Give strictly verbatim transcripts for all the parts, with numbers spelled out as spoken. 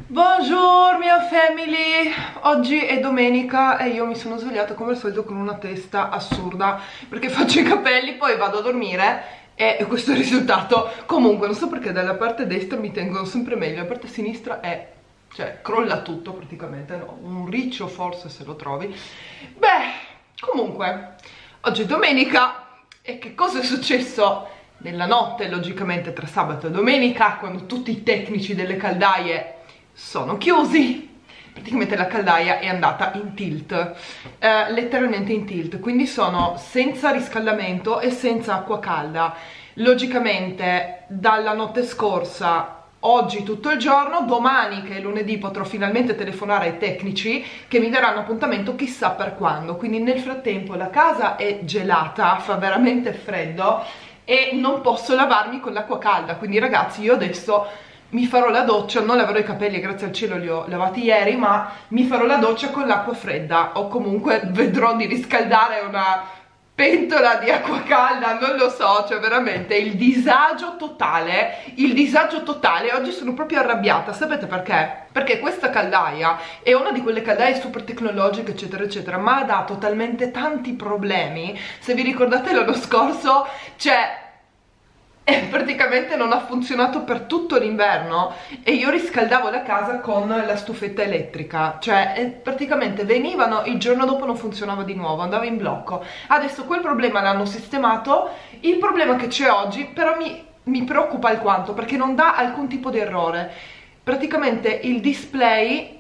Bonjour mia family, oggi è domenica e io mi sono svegliata come al solito con una testa assurda perché faccio i capelli, poi vado a dormire e questo è il risultato. Comunque non so perché dalla parte destra mi tengono sempre meglio, la parte sinistra è, cioè crolla tutto praticamente, no? Un riccio forse se lo trovi. Beh, comunque oggi è domenica e che cosa è successo nella notte logicamente tra sabato e domenica, quando tutti i tecnici delle caldaie sono chiusi? Praticamente la caldaia è andata in tilt, eh, letteralmente in tilt, quindi sono senza riscaldamento e senza acqua calda. Logicamente dalla notte scorsa, oggi tutto il giorno, domani che è lunedì potrò finalmente telefonare ai tecnici che mi daranno appuntamento chissà per quando. Quindi nel frattempo la casa è gelata, fa veramente freddo e non posso lavarmi con l'acqua calda, quindi ragazzi io adesso mi farò la doccia, non laverò i capelli, grazie al cielo li ho lavati ieri, ma mi farò la doccia con l'acqua fredda o comunque vedrò di riscaldare una pentola di acqua calda, non lo so, cioè veramente il disagio totale, il disagio totale. Oggi sono proprio arrabbiata, sapete perché? Perché questa caldaia è una di quelle caldaie super tecnologiche eccetera eccetera, ma ha dato talmente tanti problemi. Se vi ricordate l'anno scorso, cioè e praticamente non ha funzionato per tutto l'inverno e io riscaldavo la casa con la stufetta elettrica, cioè praticamente venivano, il giorno dopo non funzionava di nuovo, andava in blocco. Adesso quel problema l'hanno sistemato. Il problema che c'è oggi però mi, mi preoccupa alquanto perché non dà alcun tipo di errore. Praticamente il display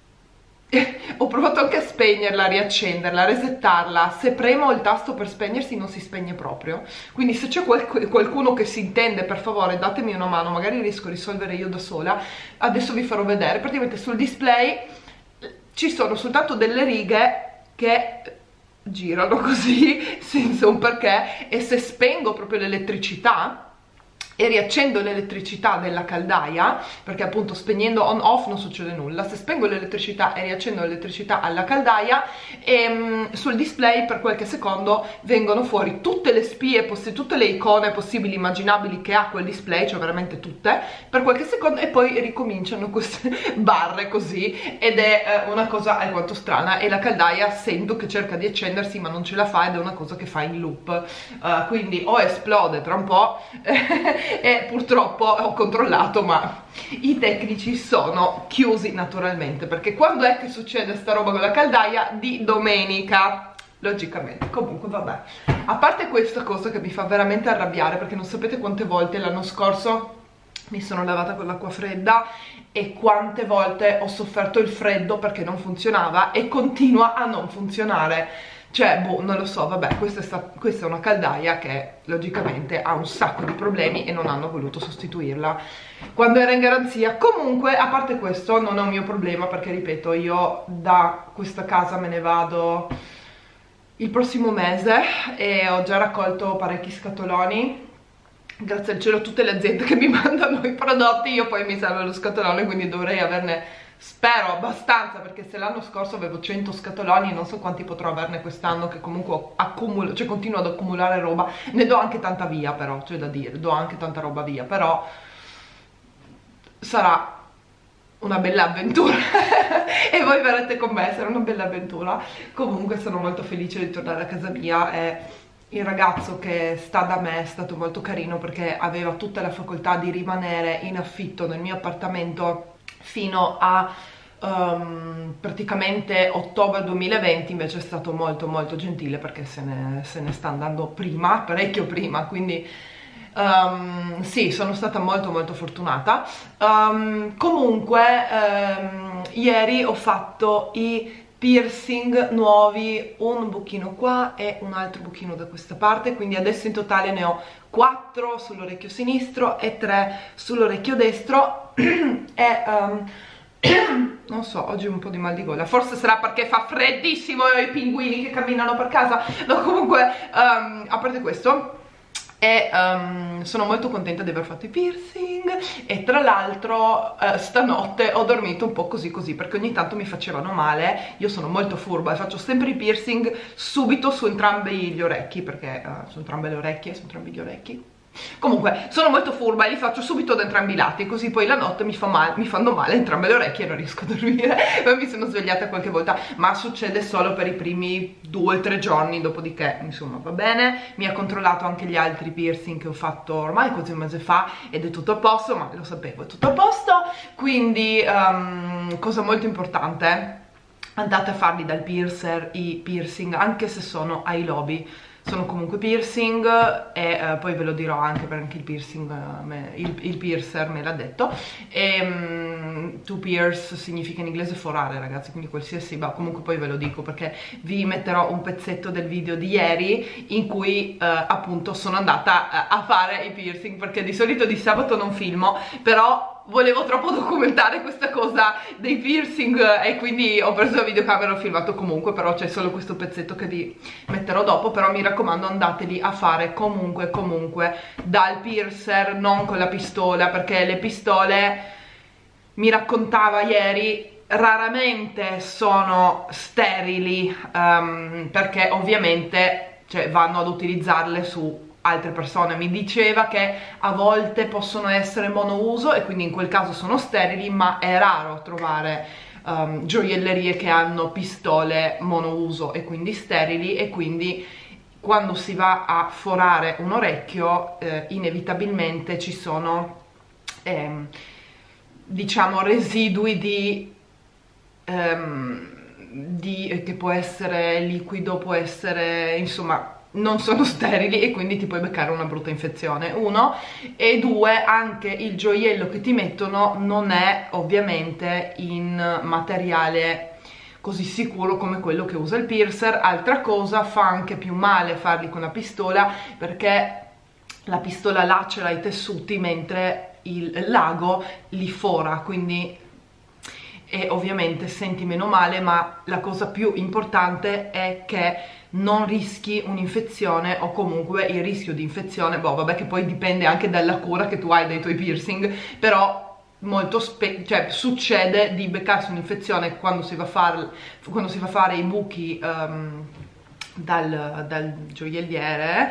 ho provato anche a spegnerla, a riaccenderla, a resettarla. Se premo il tasto per spegnersi non si spegne proprio. Quindi se c'è qualc qualcuno che si intende, per favore datemi una mano, magari riesco a risolvere io da sola. Adesso vi farò vedere. Praticamente sul display ci sono soltanto delle righe che girano così senza un perché, e se spengo proprio l'elettricità e riaccendo l'elettricità della caldaia, perché appunto spegnendo on off non succede nulla, se spengo l'elettricità e riaccendo l'elettricità alla caldaia, e, sul display per qualche secondo vengono fuori tutte le spie, tutte le icone possibili immaginabili che ha quel display, cioè veramente tutte, per qualche secondo, e poi ricominciano queste barre così, ed è eh, una cosa alquanto strana, e la caldaia sento che cerca di accendersi ma non ce la fa ed è una cosa che fa in loop, uh, quindi o esplode tra un po' e purtroppo ho controllato ma i tecnici sono chiusi naturalmente, perché quando è che succede sta roba con la caldaia? Di domenica logicamente. Comunque vabbè, a parte questa cosa che mi fa veramente arrabbiare, perché non sapete quante volte l'anno scorso mi sono lavata con l'acqua fredda e quante volte ho sofferto il freddo perché non funzionava e continua a non funzionare. Cioè, boh, non lo so, vabbè, questa è, questa è una caldaia che logicamente ha un sacco di problemi e non hanno voluto sostituirla quando era in garanzia. Comunque, a parte questo, non è un mio problema perché, ripeto, io da questa casa me ne vado il prossimo mese e ho già raccolto parecchi scatoloni. Grazie al cielo tutte le aziende che mi mandano i prodotti, io poi mi serve lo scatolone, quindi dovrei averne, spero, abbastanza, perché se l'anno scorso avevo cento scatoloni non so quanti potrò averne quest'anno, che comunque accumulo, cioè continuo ad accumulare roba. Ne do anche tanta via però, c'è da dire, do anche tanta roba via, però sarà una bella avventura e voi verrete con me, sarà una bella avventura. Comunque sono molto felice di tornare a casa mia e il ragazzo che sta da me è stato molto carino perché aveva tutta la facoltà di rimanere in affitto nel mio appartamento fino a um, praticamente ottobre duemilaventi, invece è stato molto molto gentile perché se ne, se ne sta andando prima, parecchio prima, quindi um, sì, sono stata molto molto fortunata. Um, comunque um, ieri ho fatto i piercing nuovi, un buchino qua e un altro buchino da questa parte, quindi adesso in totale ne ho quattro sull'orecchio sinistro e tre sull'orecchio destro e um, non so, oggi ho un po' di mal di gola, forse sarà perché fa freddissimo e ho i pinguini che camminano per casa. No, comunque um, a parte questo, e um, sono molto contenta di aver fatto i piercing e tra l'altro uh, stanotte ho dormito un po' così così perché ogni tanto mi facevano male. Io sono molto furba e faccio sempre i piercing subito su entrambi gli orecchi perché uh, su entrambe le orecchie, su entrambi gli orecchi Comunque sono molto furba e li faccio subito da entrambi i lati, così poi la notte mi, fa male, mi fanno male entrambe le orecchie e non riesco a dormire. Poi mi sono svegliata qualche volta, ma succede solo per i primi due o tre giorni, dopodiché insomma va bene. Mi ha controllato anche gli altri piercing che ho fatto ormai quasi un mese fa ed è tutto a posto, ma lo sapevo, è tutto a posto. Quindi um, cosa molto importante, andate a farli dal piercer i piercing, anche se sono ai lobi, sono comunque piercing. E uh, poi ve lo dirò anche perché il piercing uh, me, il, il piercer me l'ha detto. E um, to pierce significa in inglese forare, ragazzi, quindi qualsiasi, ma comunque poi ve lo dico perché vi metterò un pezzetto del video di ieri in cui uh, appunto sono andata uh, a fare i piercing, perché di solito di sabato non filmo, però volevo troppo documentare questa cosa dei piercing e quindi ho preso la videocamera e ho filmato comunque, però c'è solo questo pezzetto che vi metterò dopo. Però mi raccomando, andateli a fare comunque comunque dal piercer, non con la pistola, perché le pistole, mi raccontava ieri, raramente sono sterili, um, perché ovviamente cioè, vanno ad utilizzarle su altre persone. Mi diceva che a volte possono essere monouso e quindi in quel caso sono sterili, ma è raro trovare um, gioiellerie che hanno pistole monouso e quindi sterili, e quindi quando si va a forare un orecchio eh, inevitabilmente ci sono ehm, diciamo residui di, ehm, di che può essere liquido, può essere, insomma non sono sterili e quindi ti puoi beccare una brutta infezione, uno. E due, anche il gioiello che ti mettono non è ovviamente in materiale così sicuro come quello che usa il piercer. Altra cosa, fa anche più male farli con la pistola, perché la pistola lacera i tessuti mentre il lago li fora, quindi e ovviamente senti meno male, ma la cosa più importante è che non rischi un'infezione, o comunque il rischio di infezione, boh vabbè che poi dipende anche dalla cura che tu hai dai tuoi piercing, però molto cioè, succede di beccarsi un'infezione quando si va a fare, quando si va a fare i buchi um, dal, dal gioielliere,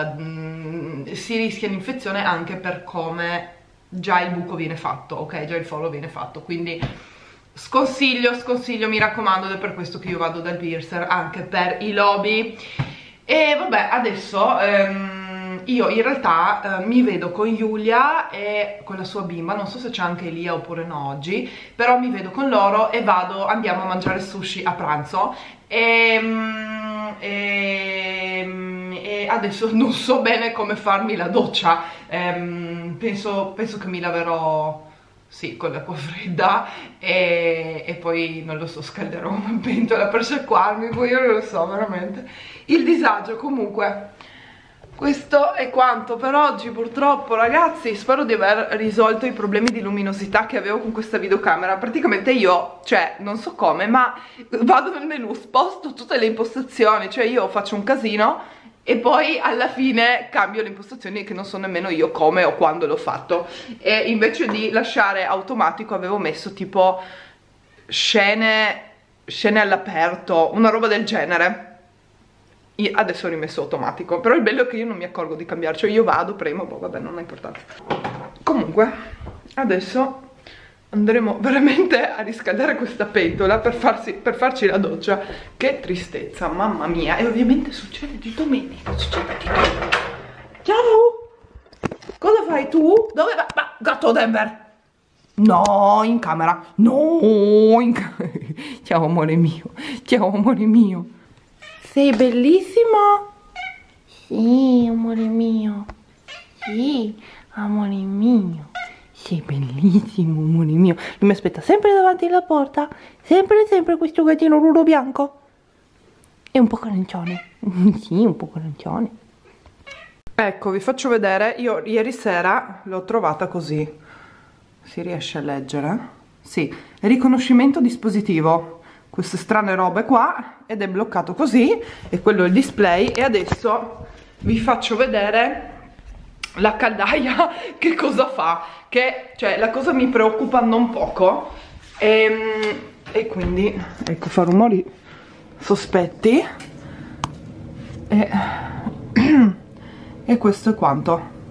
uh, si rischia l'infezione anche per come già il buco viene fatto, ok? Già il foro viene fatto, quindi sconsiglio, sconsiglio, mi raccomando, ed è per questo che io vado dal piercer anche per i lobi. E vabbè, adesso ehm, io in realtà eh, mi vedo con Giulia e con la sua bimba, non so se c'è anche Elia oppure no oggi, però mi vedo con loro e vado, andiamo a mangiare sushi a pranzo. E, e, e adesso non so bene come farmi la doccia, ehm, penso, penso che mi laverò, sì, con l'acqua fredda e, e poi non lo so, scalderò una pentola per sciacquarmi, poi io non lo so, veramente il disagio. Comunque questo è quanto per oggi, purtroppo, ragazzi. Spero di aver risolto i problemi di luminosità che avevo con questa videocamera. Praticamente io, cioè, non so come, ma vado nel menu, sposto tutte le impostazioni, cioè io faccio un casino e poi alla fine cambio le impostazioni che non so nemmeno io come o quando l'ho fatto. E invece di lasciare automatico avevo messo tipo scene, scene all'aperto, una roba del genere. Io adesso ho rimesso automatico, però il bello è che io non mi accorgo di cambiare, cioè io vado, premo, boh, vabbè, non ha importanza. Comunque adesso andremo veramente a riscaldare questa pentola per, farsi, per farci la doccia. Che tristezza, mamma mia. E ovviamente succede di domenica, succede di domenica. Ciao! Cosa fai tu? Dove vai? Ma, gatto Denver! No, in camera. No, in camera. Ciao amore mio, ciao amore mio. Sei bellissimo? Sì, amore mio. Sì, amore mio. Sei bellissimo, amore mio. Lui mi aspetta sempre davanti alla porta. Sempre, sempre questo gattino ruro bianco. E un po' arancione. Sì, un po' arancione. Ecco, vi faccio vedere. Io ieri sera l'ho trovata così. Si riesce a leggere? Sì, riconoscimento dispositivo. Queste strane robe qua, ed è bloccato così, e quello è il display. E adesso vi faccio vedere la caldaia che cosa fa, che cioè la cosa mi preoccupa non poco, e, e quindi ecco, fa rumori sospetti e, e questo è quanto.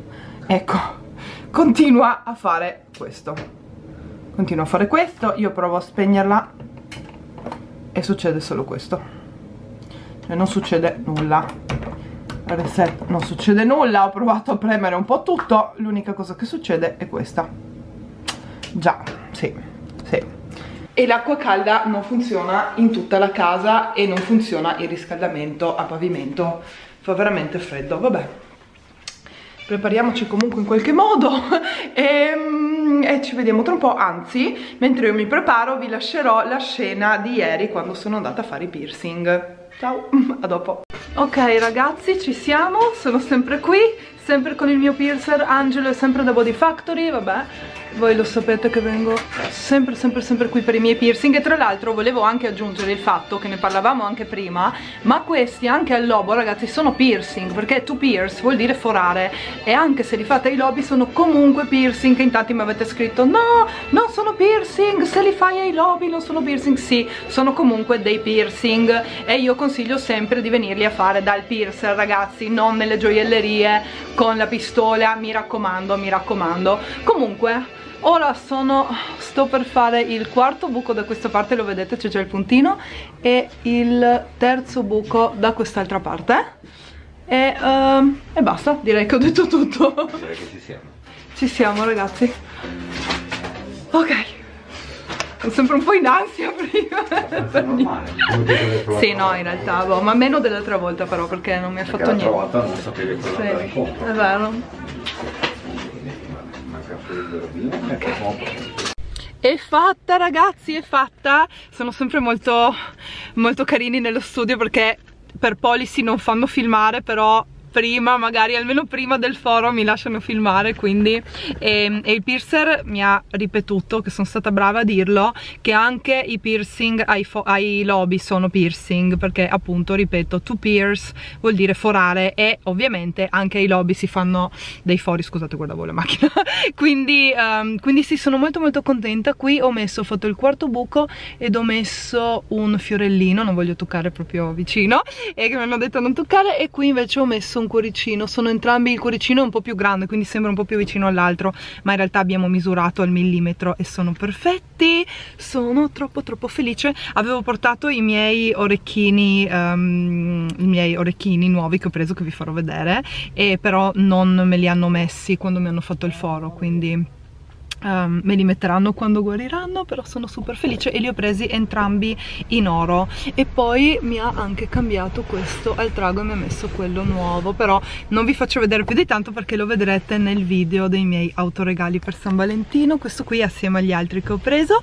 ecco, continua a fare questo. Continua a fare questo, io provo a spegnerla e succede solo questo. Cioè non succede nulla. Reset, non succede nulla, ho provato a premere un po' tutto, l'unica cosa che succede è questa. Già, sì, sì. E l'acqua calda non funziona in tutta la casa e non funziona il riscaldamento a pavimento. Fa veramente freddo, vabbè. Prepariamoci comunque in qualche modo e, e ci vediamo tra un po'. Anzi, mentre io mi preparo vi lascerò la scena di ieri quando sono andata a fare i piercing. Ciao, a dopo. Ok ragazzi, ci siamo, sono sempre qui, sempre con il mio piercer Angelo e sempre da Body Factory, vabbè. Voi lo sapete che vengo sempre sempre sempre qui per i miei piercing. E tra l'altro volevo anche aggiungere il fatto che ne parlavamo anche prima, ma questi anche al lobo ragazzi sono piercing, perché to pierce vuol dire forare, e anche se li fate ai lobi sono comunque piercing. Che in tanti mi avete scritto no, non sono piercing, se li fai ai lobi non sono piercing. Sì, sono comunque dei piercing e io consiglio sempre di venirli a fare dal piercer ragazzi, non nelle gioiellerie con la pistola, mi raccomando, mi raccomando. Comunque ora sono, sto per fare il quarto buco da questa parte, lo vedete, c'è già il puntino, e il terzo buco da quest'altra parte. E, um, e basta, direi che ho detto tutto. Direi che ci siamo. Ci siamo ragazzi. Ok. Sono sempre un po' in ansia prima. Normale, sì, no, in realtà, boh, ma meno dell'altra volta però, perché non mi ha fatto niente. L'altra volta non sapevi cosa sì, andare incontro. È vero. Okay. È fatta ragazzi, è fatta. Sono sempre molto molto carini nello studio perché per policy non fanno filmare, però prima, magari almeno prima del foro mi lasciano filmare, quindi e, e il piercer mi ha ripetuto, che sono stata brava a dirlo, che anche i piercing ai, ai lobi sono piercing, perché appunto, ripeto, to pierce vuol dire forare, e ovviamente anche ai lobi si fanno dei fori. Scusate, guardavo la macchina. quindi, um, quindi sì, sono molto molto contenta. Qui ho messo, ho fatto il quarto buco ed ho messo un fiorellino, non voglio toccare proprio vicino, e che mi hanno detto non toccare, e qui invece ho messo un cuoricino. Sono entrambi, il cuoricino è un po' più grande, quindi sembra un po' più vicino all'altro, ma in realtà abbiamo misurato al millimetro e sono perfetti. Sono troppo troppo felice. Avevo portato i miei orecchini um, i miei orecchini nuovi che ho preso, che vi farò vedere, e però non me li hanno messi quando mi hanno fatto il foro, quindi Um, me li metteranno quando guariranno, però sono super felice, e li ho presi entrambi in oro. E poi mi ha anche cambiato questo al trago e mi ha messo quello nuovo, però non vi faccio vedere più di tanto perché lo vedrete nel video dei miei autoregali per San Valentino, questo qui assieme agli altri che ho preso.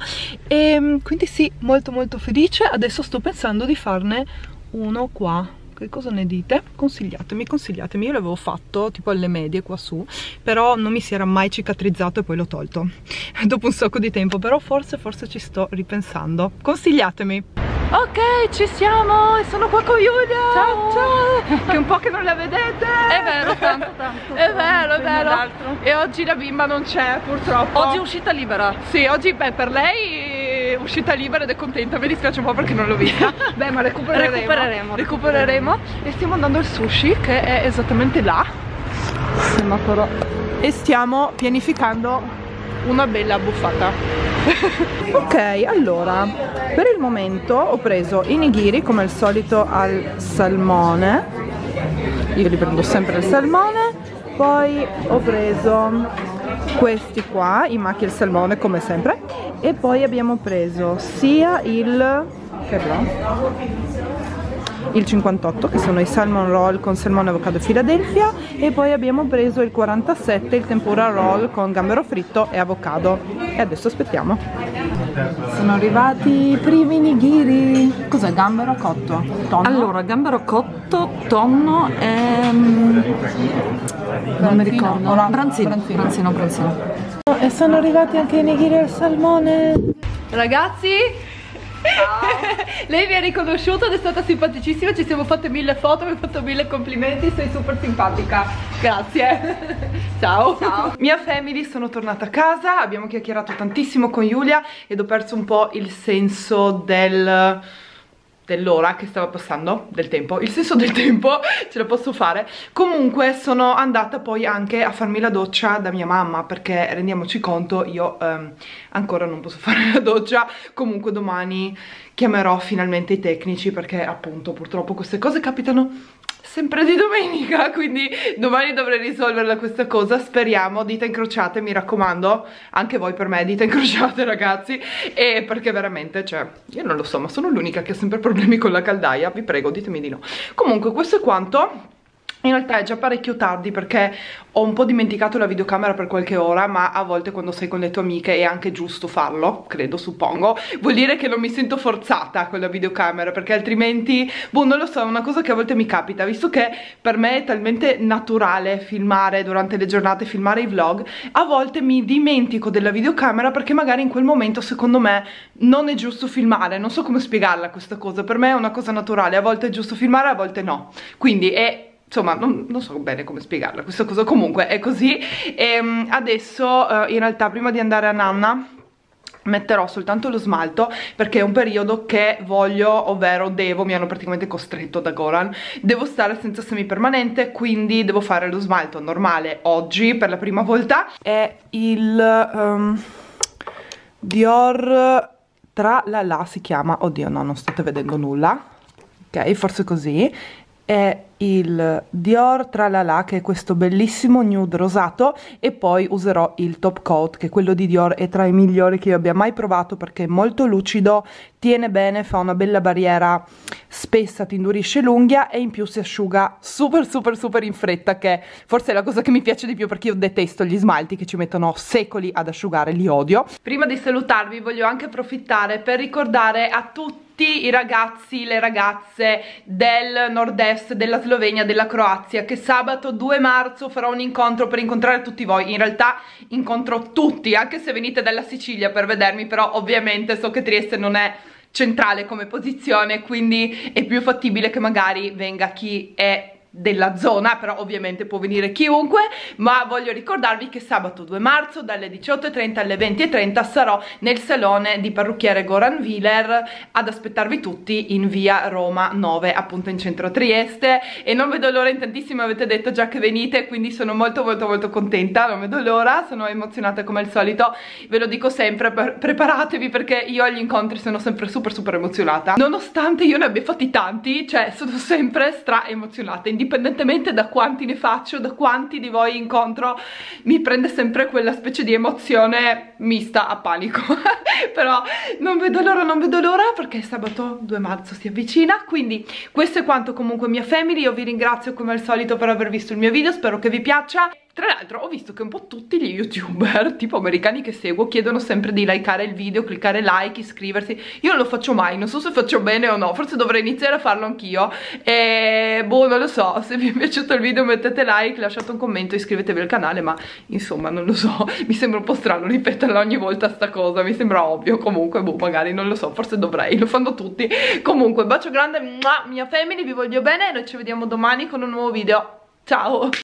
E quindi sì, molto molto felice. Adesso sto pensando di farne uno qua. Che cosa ne dite? Consigliatemi, consigliatemi. Io l'avevo fatto tipo alle medie qua su, però non mi si era mai cicatrizzato e poi l'ho tolto dopo un sacco di tempo, però forse forse ci sto ripensando. Consigliatemi. Ok, ci siamo e sono qua con Giulia. Ciao, ciao. Che è un po' che non la vedete. È vero, tanto tanto. È vero, è vero. E oggi la bimba non c'è purtroppo. Oggi è uscita libera. Sì, oggi beh, per lei è uscita libera ed è contenta. Mi dispiace un po' perché non l'ho vista. Beh, ma recupereremo. Recupereremo. Recupereremo. E stiamo andando al sushi, che è esattamente là. Semaforo. E stiamo pianificando una bella buffata. Ok, allora per il momento ho preso i nigiri come al solito al salmone. Io li prendo sempre al salmone. Poi ho preso questi qua, i macchi al salmone come sempre. E poi abbiamo preso sia il che il cinquantotto, che sono i salmon roll con salmone, avocado e Philadelphia, e poi abbiamo preso il quarantasette, il tempura roll con gambero fritto e avocado. E adesso aspettiamo. Sono arrivati i primi nigiri. Cos'è? Gambero cotto? Tonno? Allora, gambero cotto, tonno e non mi ricordo. Branzino, branzino, branzino, branzino. E sono arrivati anche i nigiri al salmone. Ragazzi, lei mi ha riconosciuto ed è stata simpaticissima, ci siamo fatte mille foto, mi ha fatto mille complimenti, sei super simpatica, grazie. Ciao. Ciao. Mia family, sono tornata a casa, abbiamo chiacchierato tantissimo con Giulia ed ho perso un po' il senso del dell'ora che stava passando, del tempo, il senso del tempo, ce la posso fare. Comunque sono andata poi anche a farmi la doccia da mia mamma, perché rendiamoci conto, io ehm, ancora non posso fare la doccia. Comunque domani chiamerò finalmente i tecnici, perché appunto purtroppo queste cose capitano sempre di domenica, quindi domani dovrei risolverla questa cosa, speriamo, dita incrociate, mi raccomando, anche voi per me dita incrociate ragazzi, e perché veramente, cioè, io non lo so, ma sono l'unica che ha sempre problemi con la caldaia, vi prego ditemi di no. Comunque questo è quanto. In realtà è già parecchio tardi perché ho un po' dimenticato la videocamera per qualche ora, ma a volte quando sei con le tue amiche è anche giusto farlo, credo, suppongo. Vuol dire che non mi sento forzata con la videocamera, perché altrimenti, boh, non lo so, è una cosa che a volte mi capita, visto che per me è talmente naturale filmare durante le giornate, filmare i vlog, a volte mi dimentico della videocamera perché magari in quel momento secondo me non è giusto filmare, non so come spiegarla questa cosa, per me è una cosa naturale, a volte è giusto filmare, a volte no, quindi è... Insomma, non, non so bene come spiegarla questa cosa, comunque è così. E adesso, uh, in realtà, prima di andare a nanna, metterò soltanto lo smalto, perché è un periodo che voglio, ovvero devo, mi hanno praticamente costretto da Goran, devo stare senza semipermanente, quindi devo fare lo smalto normale oggi per la prima volta. È il um, Dior Tra La La si chiama, oddio no, non state vedendo nulla, ok, forse così. È il Dior Tra La La, che è questo bellissimo nude rosato, e poi userò il top coat, che quello di Dior è tra i migliori che io abbia mai provato, perché è molto lucido, tiene bene, fa una bella barriera spessa, ti indurisce l'unghia e in più si asciuga super super super in fretta, che forse è la cosa che mi piace di più, perché io detesto gli smalti che ci mettono secoli ad asciugare, li odio. Prima di salutarvi voglio anche approfittare per ricordare a tutti i ragazzi, le ragazze del nord-est, della Slovenia, della Croazia, che sabato due marzo farò un incontro per incontrare tutti voi. In realtà incontro tutti, anche se venite dalla Sicilia per vedermi, però ovviamente so che Trieste non è centrale come posizione, quindi è più fattibile che magari venga chi è della zona, però ovviamente può venire chiunque. Ma voglio ricordarvi che sabato due marzo dalle diciotto e trenta alle venti e trenta sarò nel salone di parrucchiere Goran Willer ad aspettarvi tutti in via Roma nove, appunto in centro a Trieste, e non vedo l'ora, in tantissimi avete detto già che venite, quindi sono molto molto molto contenta, non vedo l'ora, sono emozionata come al solito, ve lo dico sempre, preparatevi, perché io agli incontri sono sempre super super emozionata, nonostante io ne abbia fatti tanti, cioè sono sempre stra emozionata, indipendentemente da quanti ne faccio, da quanti di voi incontro, mi prende sempre quella specie di emozione mista a panico. Però non vedo l'ora, non vedo l'ora, perché sabato due marzo si avvicina. Quindi questo è quanto comunque mia family, io vi ringrazio come al solito per aver visto il mio video, spero che vi piaccia. Tra l'altro ho visto che un po' tutti gli youtuber, tipo americani che seguo, chiedono sempre di likeare il video, cliccare like, iscriversi. Io non lo faccio mai, non so se faccio bene o no, forse dovrei iniziare a farlo anch'io. E boh, non lo so, se vi è piaciuto il video mettete like, lasciate un commento, iscrivetevi al canale, ma insomma non lo so, mi sembra un po' strano ripeterla ogni volta sta cosa, mi sembra ovvio. Comunque boh, magari non lo so, forse dovrei, lo fanno tutti. Comunque bacio grande, mia family, vi voglio bene e noi ci vediamo domani con un nuovo video. Ciao!